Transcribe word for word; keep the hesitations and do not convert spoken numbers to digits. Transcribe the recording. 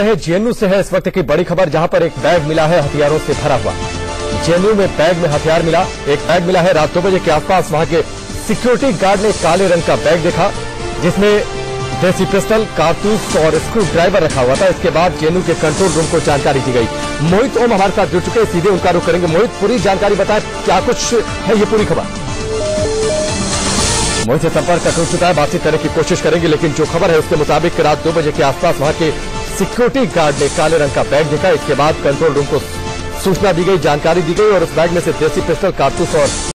JNU से है इस वक्त की बड़ी खबर, जहां पर एक बैग मिला है हथियारों से भरा हुआ। जेएनयू में बैग में हथियार मिला, एक बैग मिला है। रात दो बजे के आसपास वहां के सिक्योरिटी गार्ड ने काले रंग का बैग देखा, जिसमें देसी पिस्टल, कारतूस और स्क्रू ड्राइवर रखा हुआ था। इसके बाद जेएनयू के कंट्रोल रूम को जानकारी दी गई। मोहित ओम हमारे साथ जुड़ चुके, सीधे उनका रुख करेंगे। मोहित, पूरी जानकारी बताएं, क्या कुछ है ये पूरी खबर? मोहित से संपर्क कर चुका है, बातचीत करने की कोशिश करेंगे, लेकिन जो खबर है उसके मुताबिक रात दो बजे के आसपास वहां के सिक्योरिटी गार्ड ने काले रंग का बैग देखा। इसके बाद कंट्रोल रूम को सूचना दी गई, जानकारी दी गई और उस बैग में से देसी पिस्टल, कारतूस और